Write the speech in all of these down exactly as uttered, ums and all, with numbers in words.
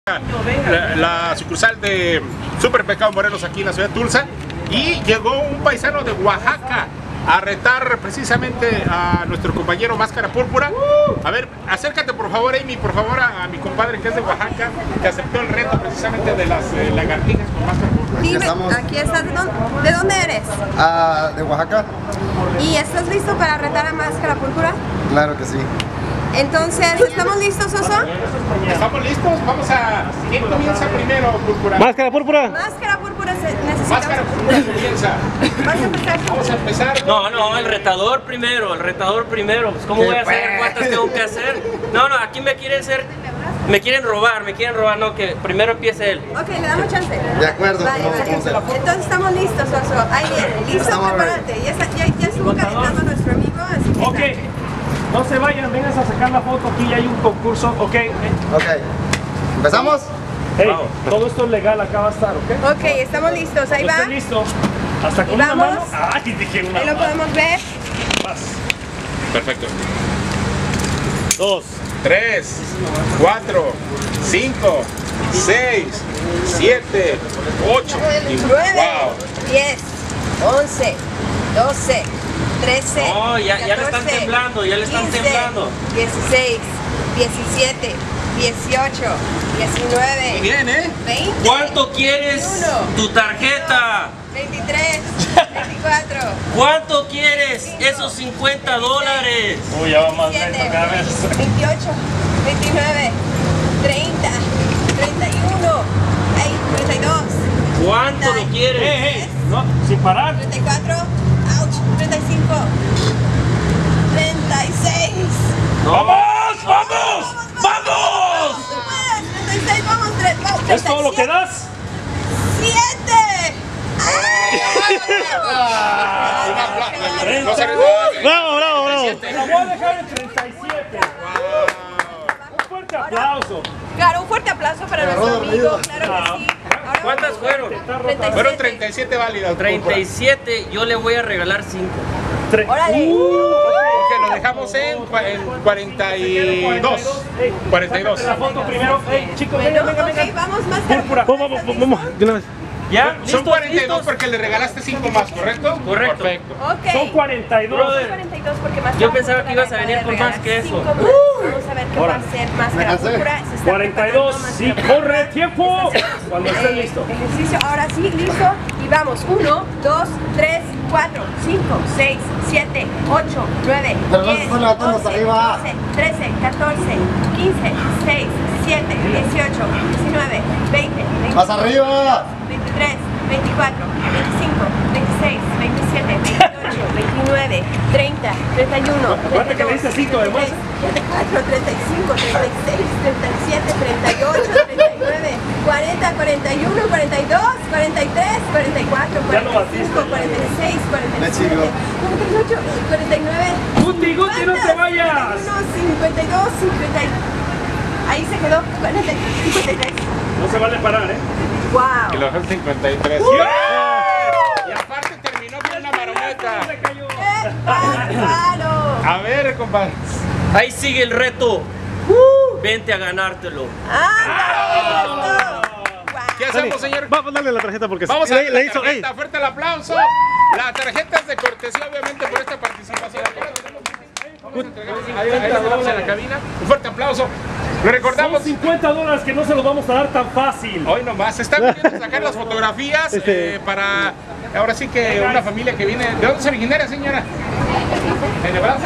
La, la sucursal de Supermercado Morelos aquí en la ciudad de Tulsa, y llegó un paisano de Oaxaca a retar precisamente a nuestro compañero Máscara Púrpura. A ver, acércate por favor, Amy, por favor, a, a mi compadre que es de Oaxaca, que aceptó el reto precisamente de las eh, lagartijas con Máscara Púrpura. Dime, aquí estás. ¿De dónde, ¿de dónde eres? Ah, de Oaxaca. ¿Y estás listo para retar a Máscara Púrpura? Claro que sí. Entonces, ¿estamos listos, Oso? ¿Estamos listos? Vamos a... ¿Quién comienza primero, Púrpura? Máscara Púrpura. Máscara Púrpura se necesita. Máscara Púrpura comienza. ¿Vas a empezar? Vamos a empezar. No, no, el retador primero, el retador primero. Pues, ¿cómo voy a saber cuántas tengo que hacer? No, no, aquí me quieren hacer... Me quieren robar, me quieren robar, no, que primero empiece él. Ok, le damos chance. De acuerdo. Vale, Vamos, vale. vamos a hacer. Entonces estamos listos, Oso. Ahí viene. Listo, Estamos prepárate. Ya, está, ya, ya estuvo calentando nuestro amigo, así que... Ok, no se vayan, vengan a sacar la foto, aquí ya hay un concurso, ok. Ok. ¿Empezamos? Hey, Vamos. todo esto es legal, acá va a estar, ok. Ok, estamos listos. Ahí Cuando va. esté listo, hasta con ¿Y una vamos? mano. Ay, dije una Ahí lo mano. podemos ver. Más. Perfecto. Dos. tres, cuatro, cinco, seis, siete, ocho. nueve, Wow. diez, once, doce, trece, No, ya- ya le están catorce, temblando, ya le están quince, temblando. dieciséis, diecisiete, dieciocho, diecinueve, Muy bien, ¿eh? veinte, ¿Cuánto quieres veintiuno, tu tarjeta? veintitrés, veinticuatro, ¿Cuánto quieres esos cincuenta dólares? Uy, ya va más veintisiete, lento cada vez. veintiocho, veintinueve, treinta, treinta y uno, ay, treinta y dos, ¿Cuánto lo quieres? Hey, hey, no, sin parar. treinta y cuatro, ouch, treinta y cinco, treinta y seis. ¡Vamos! ¡Vamos! ¡Vamos! treinta y seis, vamos, tres, vamos, ¿Es todo lo que das? ¡siete! No se ¡Bravo, bravo, bravo! Siete. La voy a dejar en treinta y siete. Un fuerte aplauso. Claro, un fuerte aplauso para nuestro amigo, claro que sí. Ahora ¿Cuántas fueron? treinta y siete. Fueron treinta y siete válidas. treinta y siete, yo le voy a regalar cinco. Tre- Órale. Ok, lo dejamos en, cua- en cuarenta y dos. Ey, cuarenta y dos. sácate la foto primero. Ey, chicos, Bueno, vengan, vengan, ok, vengan. vamos más Púrpura. Vamos, vamos, vamos, de una vez. ¿Ya? Son ¿Listos? cuarenta y dos ¿Listos? porque le regalaste cinco más, ¿correcto? Correcto. Perfecto. Ok. Son cuarenta y dos. Brother. cuarenta y dos porque más Yo pensaba que ibas a venir por más que eso. Cinco más. Vamos a ver qué va a hacer Máscara cansé. Púrpura. Se está cuarenta y dos. preparando Sí, Máscara corre, Púrpura. tiempo. Cuando esté listo. Ejercicio, ahora sí, listo. Y vamos, uno, dos, tres, cuatro, cinco, seis, siete, ocho, nueve, Pero no se diez, están levantando hasta once, arriba. doce, trece, catorce, quince, seis, siete, dieciocho, diecinueve, veinte, ¡Más arriba! veintitrés, veinticuatro, veinticinco, veintiséis, veintisiete, veintiocho, veintinueve, treinta, treinta y uno, Acuérdate que le dice cinco de más. treinta y cuatro, treinta y cinco, treinta y seis, treinta y siete, treinta y ocho, treinta y nueve, cuarenta, cuarenta y uno, cuarenta y dos, cuarenta y tres, cuarenta y cuatro, Ya cuarenta lo y batiste. cinco, cuarenta y seis, cuarenta y Me siete, chingó. cuarenta y ocho, cuarenta y nueve, Guti, Guti, no te vayas. cincuenta y uno, cincuenta y dos, cincuenta y... Ahí se quedó, cuarenta, cincuenta y tres. No se vale parar, ¿eh? Y ¡Wow! lo dejaste cincuenta y tres. Y aparte terminó con una marometa. Se cayó. ¡Qué bárbaro! A ver, compadre. Ahí sigue el reto. Vente a ganártelo. ¡Anda! ¿Qué hacemos, señor? Vamos a darle la tarjeta porque Vamos a le, darle le la hizo. Ey, tarjeta. Fuerte el aplauso. La tarjeta es de cortesía, obviamente, por esta participación. Vamos a entregarles ahí, ahí la tenemos en la cabina. Un fuerte aplauso. Le son recordamos. cincuenta dólares que no se los vamos a dar tan fácil. Hoy nomás, se están pidiendo sacar las fotografías Este- eh, para, ahora sí que una familia que viene, ¿de dónde es originaria, señora? ¿De Nebraska?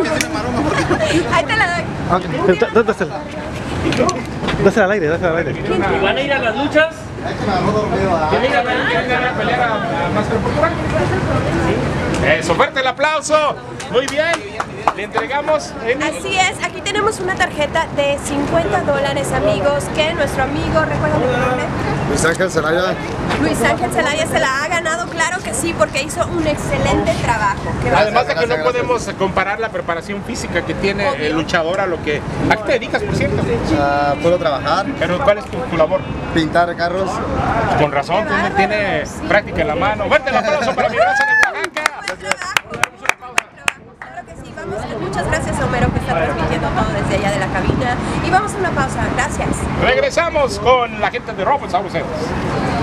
Ahí te la doy. Ok, da- da- dásela. Dásela al aire, dásela al aire. ¿Y van a ir a las luchas? Es que me agarró dormido, ¿ah? ¿Quieren ir a pelear, quieren ir a pelear a, a Máscara Púrpura? Eso, fuerte el aplauso. Muy bien. Le entregamos en Así es, aquí tenemos una tarjeta de cincuenta dólares, amigos, que nuestro amigo, recuérdame tu nombre, Luis Ángel Zelaya. Luis Ángel Zelaya se la ha ganado, claro que sí, porque hizo un excelente trabajo. ¿Qué va a Además de que no Gracias, gracias. podemos comparar la preparación física que tiene el luchador a lo que... ¿A qué te dedicas, por cierto? Ah, puedo trabajar, Pero ¿cuál es tu, tu labor? pintar carros. Con razón, tú no tienes práctica en la mano. Fuerte el aplauso para mi raza de Oaxaca. Buen trabajo, buen trabajo, claro que sí, vamos, muchas gracias, Homero, que está transmitiendo todo desde allá de la cabina. Y vamos a una pausa. Gracias. Regresamos con la gente de Robots Sauceros.